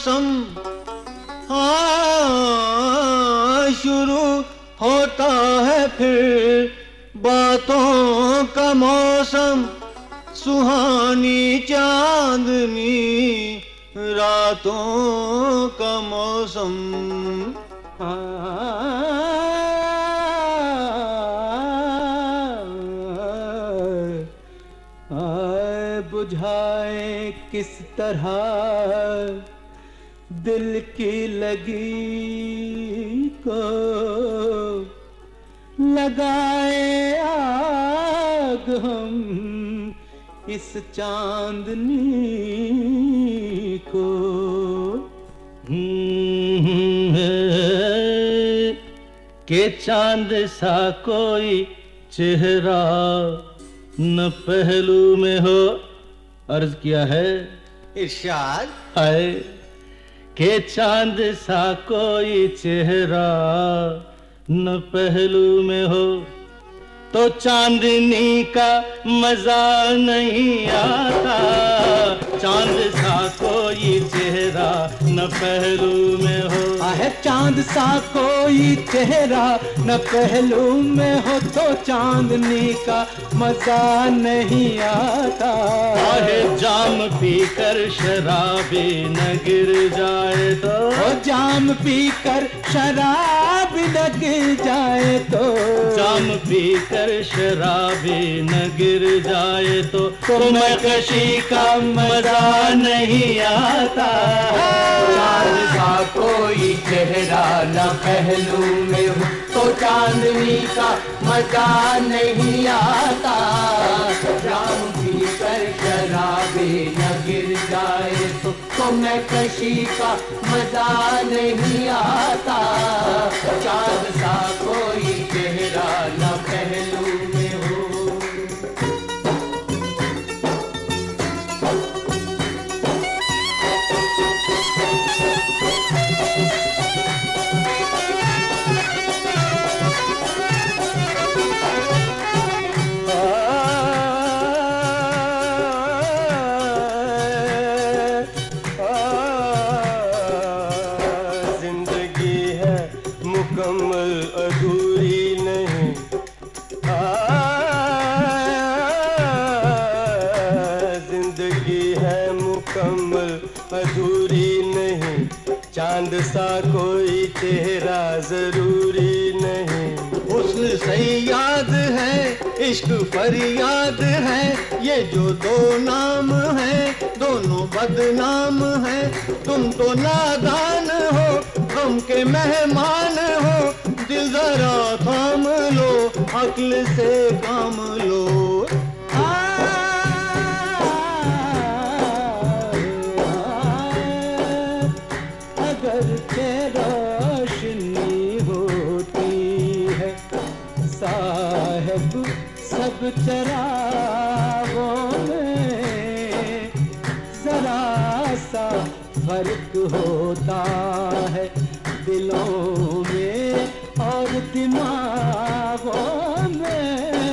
मौसम, हाँ शुरू होता है फिर बातों का मौसम। सुहानी चांदनी रातों का मौसम। बुझाए किस तरह दिल की लगी को, लगाए आग हम इस चांदनी को। के चांद सा कोई चेहरा न पहलू में हो, अर्ज किया है इरशाद। है के चांद सा कोई चेहरा न पहलू में हो, तो चांदनी का मजा नहीं आता। चांद सा कोई चेहरा न पहलू में हो, है चांद सा कोई चेहरा न पहलू में हो, तो चांदनी का मजा नहीं आता। आहे जाम पीकर शराबी न गिर जाए तो, जाम पीकर शराब न गिर जाए तो, जाम पीकर शराबी न गिर जाए तो मैं कशी का मजा नहीं आता। चांद सा कोई चेहरा न पहलू में हो, तो चांदनी का मजा नहीं आता। जाम पीकर शराबी न गिर जाए तो मैं कशी का मजा नहीं आता। चांद सा कोई चेहरा न पहलू में हो। मुकम्मल अधूरी नहीं, जिंदगी है मुकम्मल अधूरी नहीं। चांद सा कोई चेहरा जरूरी नहीं। हुस्न सयाद है, इश्क फरियाद है, ये जो दो नाम है दोनों बदनाम है। तुम तो नादान हो, गम के मेहमान हो, दिल जरा थाम लो, अक्ल से काम लो। अगर के रोशनी होती है साहब सब चरागों में, जरा सा फर्क होता है दिलों में और दिमागों में।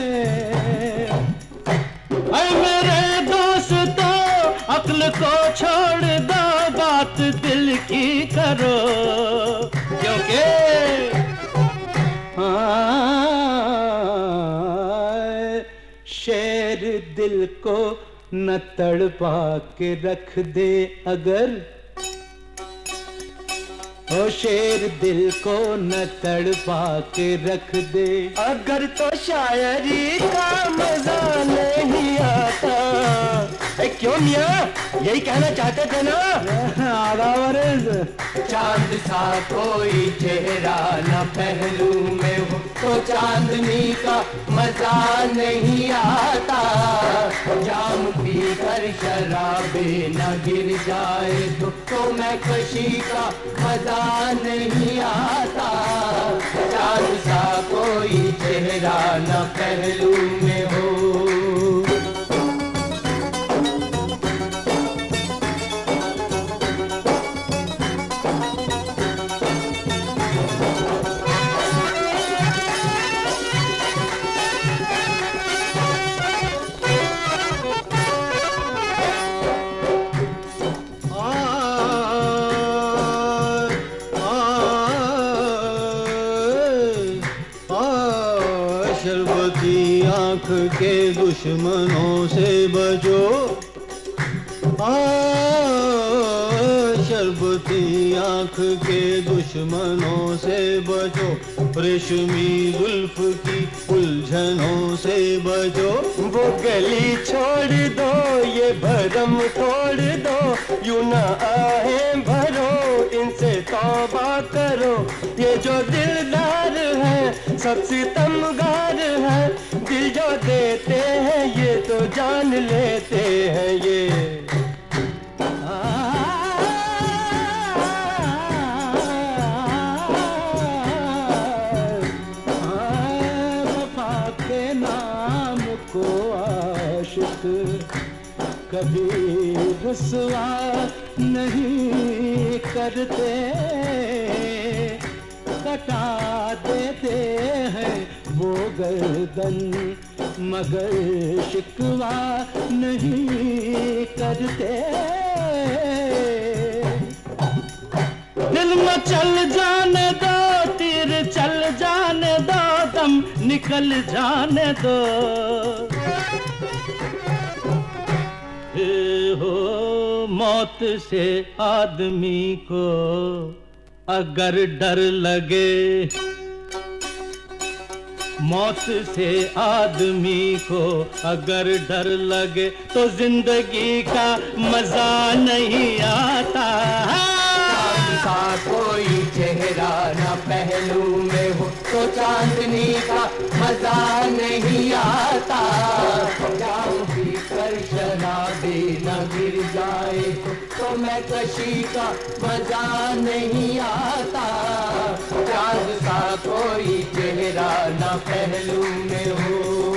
ऐ मेरे दोस्तों अक्ल को छोड़ दो, बात दिल की करो, क्योंकि शेर दिल को न तड़पा के रख दे अगर, ओ शेर दिल को न तड़पा के रख दे अगर, तो शायरी का मजा नहीं आता। क्यों मियां, यही कहना चाहते थे ना? चांद सा कोई चेहरा न पहलू में हो, तो चांदनी का मजा नहीं आता। जाम पीकर शराबी न गिर जाए तो मैं कशी का मजा नहीं आता। चांद सा कोई चेहरा न पहलू में हो। शरबती आंख के दुश्मनों से बचो, शरबती आंख के दुश्मनों से बचो, रेशमी जुल्फ की उलझनों से बचो। वो गली छोड़ दो, ये भरम तोड़ दो, यूं ना आहें भरो, इनसे तौबा करो। ये जो दिलदार है सब सितमगार है, दिल जो देते हैं ये तो जान लेते हैं ये। कभी रुसवा नहीं करते, कटा देते हैं वो गर्दन, मगर शिकवा नहीं करते। दिल में चल जाने दो, तीर चल जाने दो, दम निकल जाने दो। हो मौत से आदमी को अगर डर लगे, मौत से आदमी को अगर डर लगे, तो जिंदगी का मजा नहीं आता। सा कोई चेहरा न पहलू में हो, तो चांदनी का मजा नहीं आता। जाम पी कर शराबी न गिर जाए, तो मैं कशी का मजा नहीं आता। चांद सा कोई चेहरा न पहलू में हो।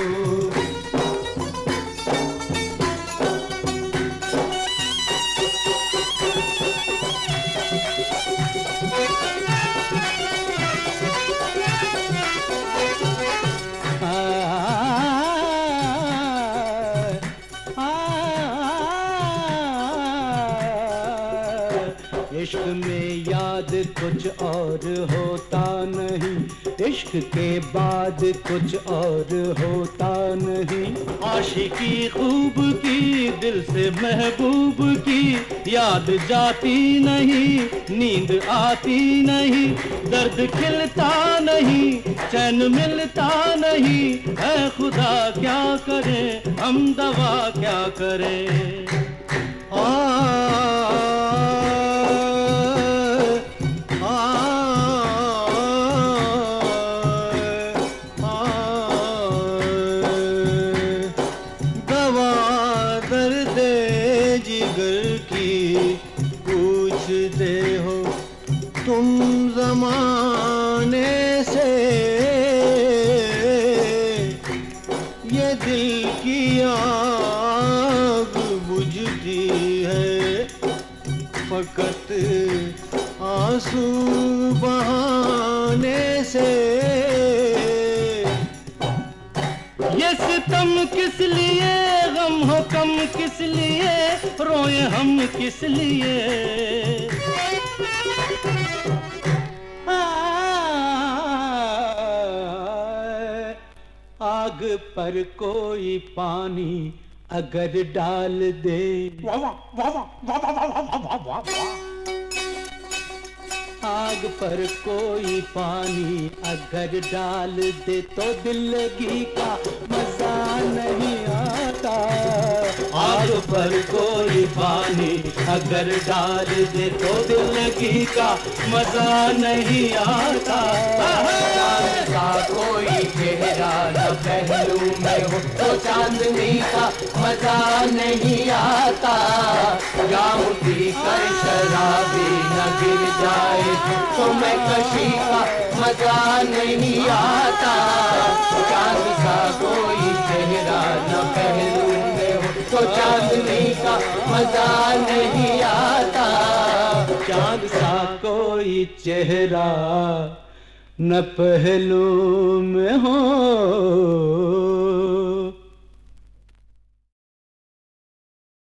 इश्क में याद कुछ और होता नहीं, इश्क के बाद कुछ और होता नहीं। आशिकी खूब की, दिल से महबूब की याद जाती नहीं, नींद आती नहीं, दर्द खिलता नहीं, चैन मिलता नहीं। ऐ खुदा क्या करें हम, दवा क्या करें। तुम ज़माने से ये दिल की आग बुझती है, फकत आंसू बहाने से। ये सितम किस लिए, गम हो कम किस लिए, रोए हम किस लिए। आग पर कोई पानी अगर डाल दे, आग पर कोई पानी अगर डाल दे, तो दिल्लगी का मजा नहीं आता। आग पर कोई पानी अगर डाल दे, तो दिल्लगी का मजा नहीं आता। का कोई चेहरा न पहलू में हो, तो चांदनी का मजा नहीं आता। जाम पी कर शराबी न गिर जाए, तो मैं कशी का मजा नहीं आता। चांद सा कोई चेहरा न पहलू में हो, तो चांदनी का मजा नहीं आता। चांद सा कोई चेहरा न पहलू में हो,